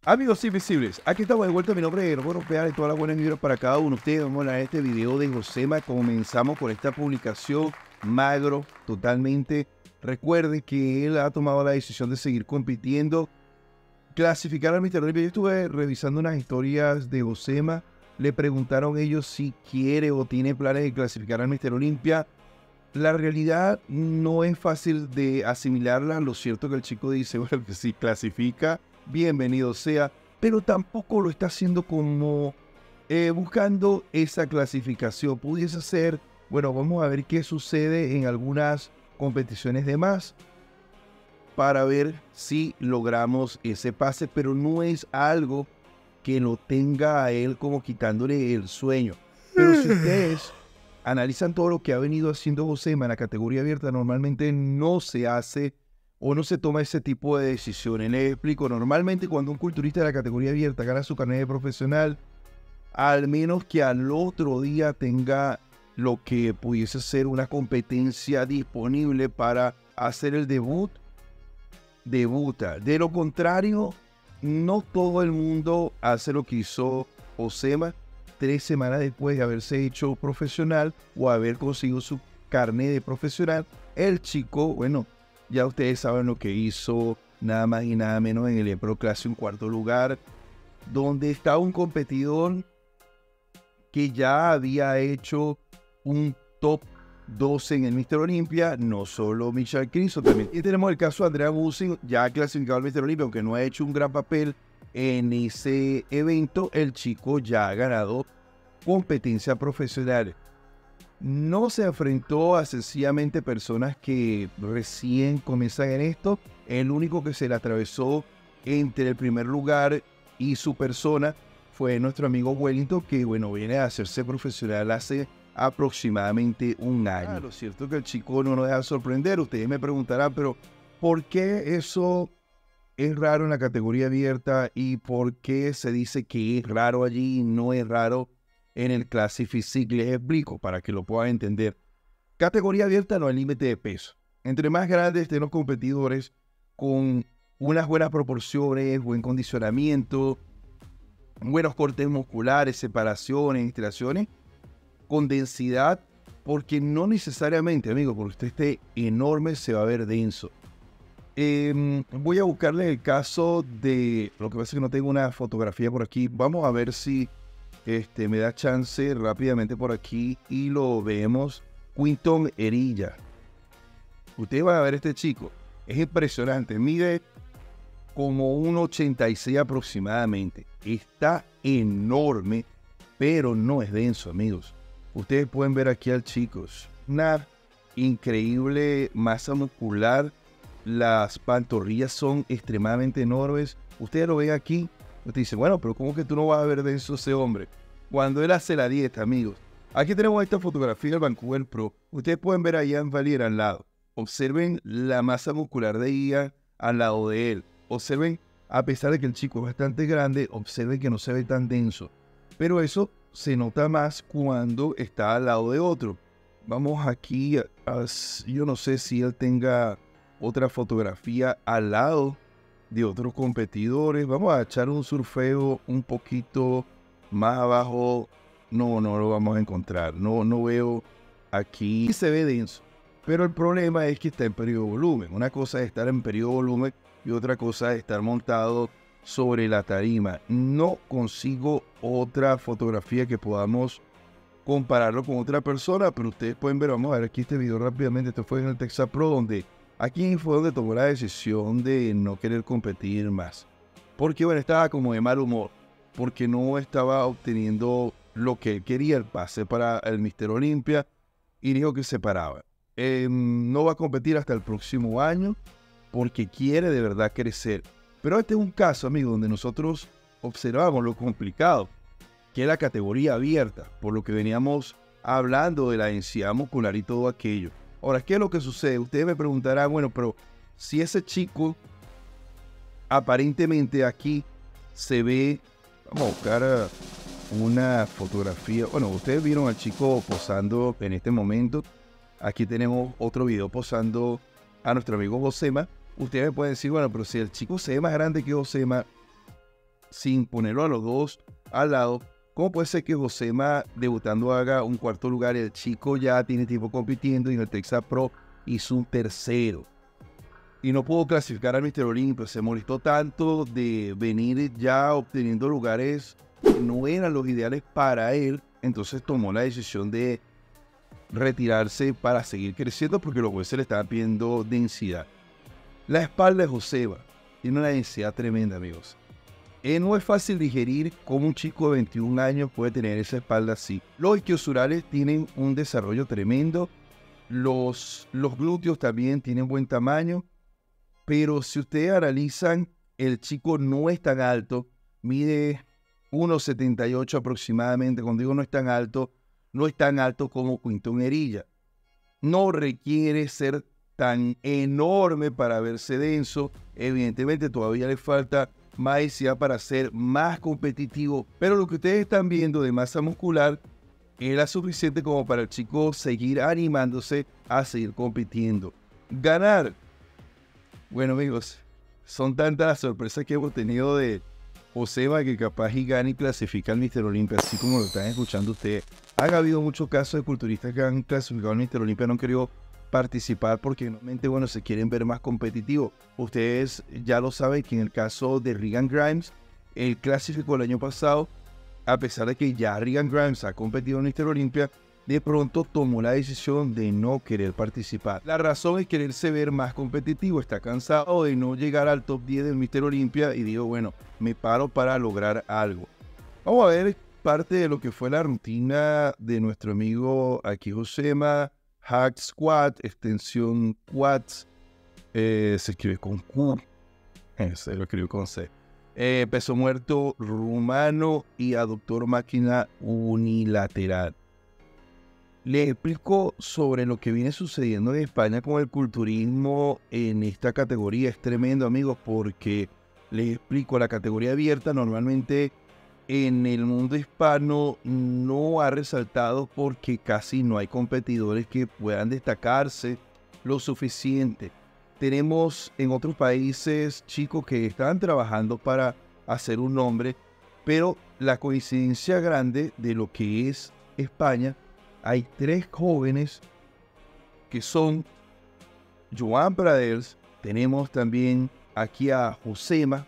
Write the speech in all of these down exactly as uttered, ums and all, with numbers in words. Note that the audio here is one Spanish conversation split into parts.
Amigos invisibles, aquí estamos de vuelta. Mi nombre es Roberto Peal y todas las buenas vibras para cada uno de ustedes. Vamos a hablar de este video de Josema. Comenzamos con esta publicación, magro totalmente. Recuerden que él ha tomado la decisión de seguir compitiendo, clasificar al míster Olympia. Yo estuve revisando unas historias de Josema. Le preguntaron ellos si quiere o tiene planes de clasificar al míster Olympia. La realidad no es fácil de asimilarla. Lo cierto que el chico dice, bueno, que si clasifica, bienvenido sea, pero tampoco lo está haciendo como eh, buscando esa clasificación. Pudiese ser, bueno, vamos a ver qué sucede en algunas competiciones de más para ver si logramos ese pase, pero no es algo que lo tenga a él como quitándole el sueño. Pero si ustedes analizan todo lo que ha venido haciendo Josema en la categoría abierta, normalmente no se hace o no se toma ese tipo de decisiones. Les explico, normalmente cuando un culturista de la categoría abierta gana su carnet de profesional, al menos que al otro día tenga lo que pudiese ser una competencia disponible para hacer el debut, debuta. De lo contrario, no todo el mundo hace lo que hizo Josema tres semanas después de haberse hecho profesional o haber conseguido su carnet de profesional. El chico, bueno, ya ustedes saben lo que hizo, nada más y nada menos en el Empro Classic, un cuarto lugar, donde está un competidor que ya había hecho un top doce en el míster Olympia, no solo Michael Cristo también. Y tenemos el caso de Andrea Busing, ya clasificado al míster Olympia, aunque no ha hecho un gran papel en ese evento. El chico ya ha ganado competencia profesional. No se enfrentó a sencillamente personas que recién comienzan en esto. El único que se le atravesó entre el primer lugar y su persona fue nuestro amigo Wellington, que bueno, viene a hacerse profesional hace aproximadamente un año. Ah, lo cierto es que el chico no nos deja sorprender. Ustedes me preguntarán, pero ¿por qué eso es raro en la categoría abierta y por qué se dice que es raro allí y no es raro en el Classic Physique? Les explico para que lo puedan entender. Categoría abierta no hay límite de peso. Entre más grandes estén los competidores, con unas buenas proporciones, buen condicionamiento, buenos cortes musculares, separaciones, instalaciones, con densidad, porque no necesariamente, amigo, porque usted esté enorme, se va a ver denso. Eh, voy a buscarle el caso de, lo que pasa es que no tengo una fotografía por aquí. Vamos a ver si Este, me da chance rápidamente por aquí y lo vemos. Quinton Erilla. Ustedes van a ver este chico. Es impresionante. Mide como un ochenta y seis aproximadamente. Está enorme, pero no es denso, amigos. Ustedes pueden ver aquí al chico. Una increíble masa muscular. Las pantorrillas son extremadamente enormes. Ustedes lo ven aquí. Usted dice, bueno, pero ¿cómo que tú no vas a ver denso ese hombre? Cuando él hace la dieta, amigos. Aquí tenemos esta fotografía del Vancouver Pro. Ustedes pueden ver a Ian Valier al lado. Observen la masa muscular de Ian al lado de él. Observen, a pesar de que el chico es bastante grande, observen que no se ve tan denso. Pero eso se nota más cuando está al lado de otro. Vamos aquí, a, a, yo no sé si él tenga otra fotografía al lado de otros competidores. Vamos a echar un surfeo un poquito más abajo. No, no lo vamos a encontrar. No, no veo aquí. Se ve denso. Pero el problema es que está en periodo de volumen. Una cosa es estar en periodo de volumen y otra cosa es estar montado sobre la tarima. No consigo otra fotografía que podamos compararlo con otra persona, pero ustedes pueden ver, vamos a ver aquí este video rápidamente. Esto fue en el Texas Pro, donde aquí fue donde tomó la decisión de no querer competir más. Porque bueno, estaba como de mal humor. Porque no estaba obteniendo lo que él quería, el pase para el míster Olympia. Y dijo que se paraba. Eh, no va a competir hasta el próximo año. Porque quiere de verdad crecer. Pero este es un caso, amigo, donde nosotros observamos lo complicado que es la categoría abierta. Por lo que veníamos hablando de la densidad muscular y todo aquello. Ahora, ¿qué es lo que sucede? Ustedes me preguntarán, bueno, pero si ese chico aparentemente aquí se ve, vamos a buscar una fotografía. Bueno, ustedes vieron al chico posando en este momento. Aquí tenemos otro video posando a nuestro amigo Josema. Ustedes me pueden decir, bueno, pero si el chico se ve más grande que Josema, sin ponerlo a los dos al lado, ¿cómo puede ser que Josema debutando haga un cuarto lugar y el chico ya tiene tiempo compitiendo y en el Texas Pro hizo un tercero? Y no pudo clasificar al míster Olympia, se molestó tanto de venir ya obteniendo lugares que no eran los ideales para él, entonces tomó la decisión de retirarse para seguir creciendo porque los jueces le estaban pidiendo densidad. La espalda de Josema tiene una densidad tremenda, amigos. Eh, no es fácil digerir cómo un chico de veintiún años puede tener esa espalda así. Los isquiosurales tienen un desarrollo tremendo, los, los glúteos también tienen buen tamaño, pero si ustedes analizan, el chico no es tan alto, mide uno setenta y ocho aproximadamente. Cuando digo no es tan alto, no es tan alto como Quinton Herilla. No requiere ser tan enorme para verse denso. Evidentemente todavía le falta más densidad para ser más competitivo, pero lo que ustedes están viendo de masa muscular era suficiente como para el chico seguir animándose a seguir compitiendo. Ganar. Bueno, amigos, son tantas las sorpresas que hemos tenido de Josema que capaz y gana y clasifica al míster Olympia, así como lo están escuchando ustedes. Han habido muchos casos de culturistas que han clasificado al míster Olympia, no han querido participar porque normalmente, bueno, se quieren ver más competitivos. Ustedes ya lo saben que en el caso de Regan Grimes, él clasificó el año pasado, a pesar de que ya Regan Grimes ha competido en míster Olympia, de pronto tomó la decisión de no querer participar. La razón es quererse ver más competitivo, está cansado de no llegar al top diez del míster Olympia y digo, bueno, me paro para lograr algo. Vamos a ver parte de lo que fue la rutina de nuestro amigo aquí Josema. Hack Squat, extensión quads, eh, se escribe con Q, eh, se lo escribe con C. Eh, peso muerto rumano y aductor máquina unilateral. Les explico sobre lo que viene sucediendo en España con el culturismo en esta categoría. Es tremendo, amigos, porque les explico, la categoría abierta normalmente en el mundo hispano no ha resaltado porque casi no hay competidores que puedan destacarse lo suficiente. Tenemos en otros países chicos que están trabajando para hacer un nombre, pero la coincidencia grande de lo que es España, hay tres jóvenes que son Joan Pradels, tenemos también aquí a Josema,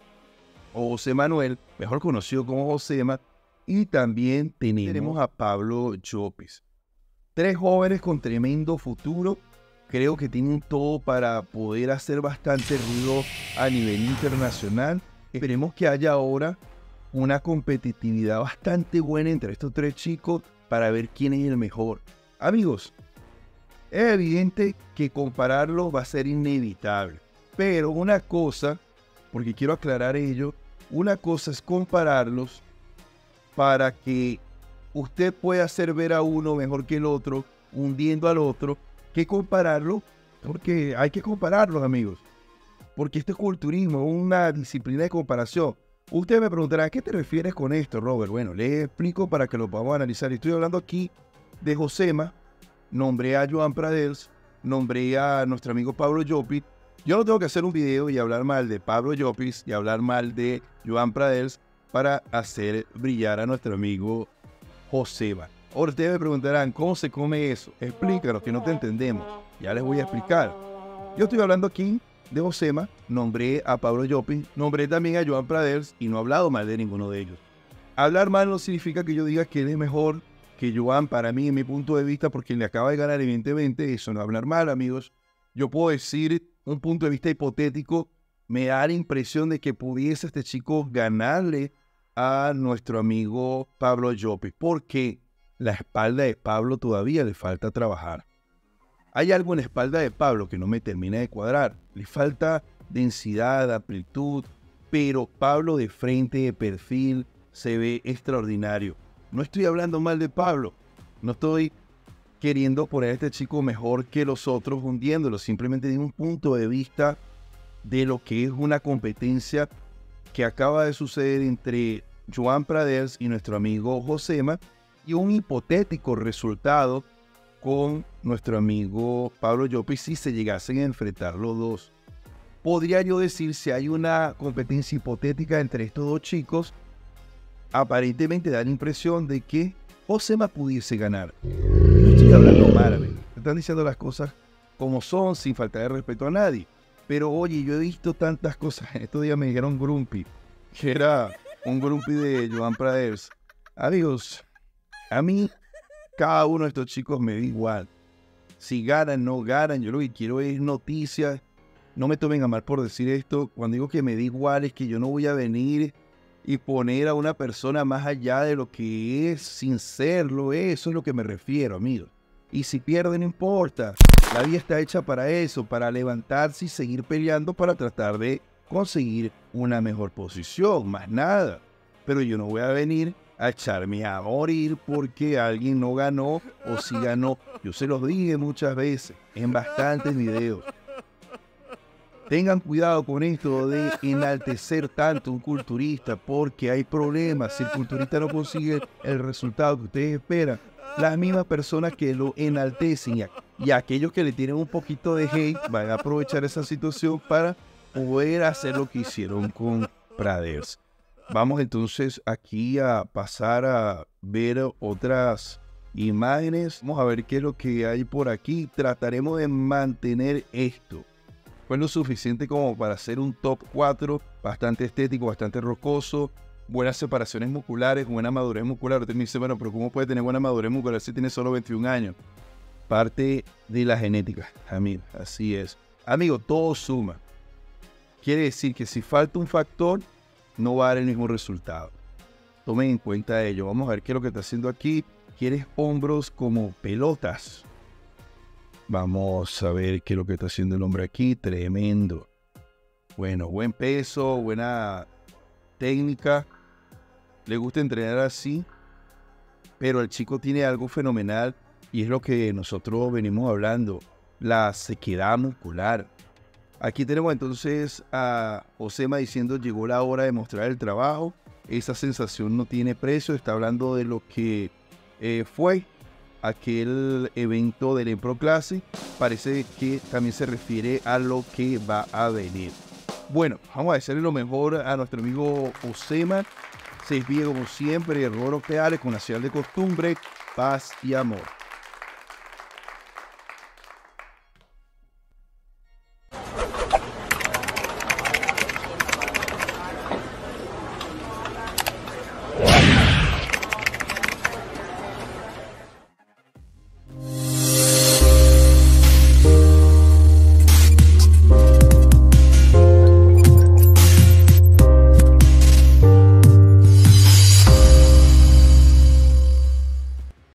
o José Manuel, mejor conocido como Josema, y también tenemos, tenemos a Pablo Llopis. Tres jóvenes con tremendo futuro, creo que tienen todo para poder hacer bastante ruido a nivel internacional. Esperemos que haya ahora una competitividad bastante buena entre estos tres chicos para ver quién es el mejor. Amigos, es evidente que compararlos va a ser inevitable, pero una cosa, porque quiero aclarar ello, una cosa es compararlos para que usted pueda hacer ver a uno mejor que el otro, hundiendo al otro, que compararlo, porque hay que compararlos, amigos. Porque este es culturismo, una disciplina de comparación. Usted me preguntará, ¿a qué te refieres con esto, Robert? Bueno, les explico para que lo podamos analizar. Estoy hablando aquí de Josema, nombré a Joan Pradels, nombré a nuestro amigo Pablo Llopis. Yo no tengo que hacer un video y hablar mal de Pablo Llopis y hablar mal de Joan Pradels para hacer brillar a nuestro amigo Josema. Ahora ustedes me preguntarán, ¿cómo se come eso? Explícanos, que no te entendemos. Ya les voy a explicar. Yo estoy hablando aquí de Josema, nombré a Pablo Llopis, nombré también a Joan Pradels y no he hablado mal de ninguno de ellos. Hablar mal no significa que yo diga que él es mejor que Joan para mí, en mi punto de vista, porque le acaba de ganar, evidentemente. Eso no es hablar mal, amigos. Yo puedo decir un punto de vista hipotético, me da la impresión de que pudiese este chico ganarle a nuestro amigo Pablo Llopis, porque la espalda de Pablo todavía le falta trabajar. Hay algo en la espalda de Pablo que no me termina de cuadrar. Le falta densidad, amplitud, pero Pablo de frente, de perfil, se ve extraordinario. No estoy hablando mal de Pablo, no estoy queriendo poner a este chico mejor que los otros, hundiéndolo. Simplemente de un punto de vista de lo que es una competencia que acaba de suceder entre Joan Pradels y nuestro amigo Josema, y un hipotético resultado con nuestro amigo Pablo Llopis si se llegasen a enfrentar los dos. podría yo decir si hay una competencia hipotética entre estos dos chicos, aparentemente da la impresión de que Josema pudiese ganar. No estoy hablando mal, amigo. Están diciendo las cosas como son, sin faltar de respeto a nadie. Pero oye, yo he visto tantas cosas. Estos días me dijeron Grumpy, que era un Grumpy de Joan Praders. Amigos, a mí cada uno de estos chicos me da igual. Si ganan, no ganan, yo lo que quiero es noticias. No me tomen a mal por decir esto. Cuando digo que me da igual es que yo no voy a venir y poner a una persona más allá de lo que es sin serlo. Eso es lo que me refiero, amigos. Y si pierde, no importa. La vida está hecha para eso, para levantarse y seguir peleando para tratar de conseguir una mejor posición, más nada. Pero yo no voy a venir a echarme a morir porque alguien no ganó o si ganó. Yo se los dije muchas veces, en bastantes videos. Tengan cuidado con esto de enaltecer tanto un culturista porque hay problemas. Si el culturista no consigue el resultado que ustedes esperan, las mismas personas que lo enaltecen y, a, y aquellos que le tienen un poquito de hate van a aprovechar esa situación para poder hacer lo que hicieron con Praders. Vamos entonces aquí a pasar a ver otras imágenes. Vamos a ver qué es lo que hay por aquí. Trataremos de mantener esto. Fue lo suficiente como para hacer un top cuatro bastante estético, bastante rocoso. Buenas separaciones musculares, buena madurez muscular. Usted me dice, bueno, pero ¿cómo puede tener buena madurez muscular si tiene solo veintiún años? Parte de la genética, amigo. Así es. Amigo, todo suma. Quiere decir que si falta un factor, no va a dar el mismo resultado. Tomen en cuenta ello. Vamos a ver qué es lo que está haciendo aquí. ¿Quieres hombros como pelotas? Vamos a ver qué es lo que está haciendo el hombre aquí. Tremendo. Bueno, buen peso, buena técnica. Le gusta entrenar así. Pero el chico tiene algo fenomenal y es lo que nosotros venimos hablando. La sequedad muscular. Aquí tenemos entonces a Josema diciendo llegó la hora de mostrar el trabajo. Esa sensación no tiene precio. Está hablando de lo que eh, fue aquel evento del Empro Classic. Parece que también se refiere a lo que va a venir. Bueno, vamos a desearle lo mejor a nuestro amigo Josema. Se despide como siempre, Roro Peales con la señal de costumbre, paz y amor.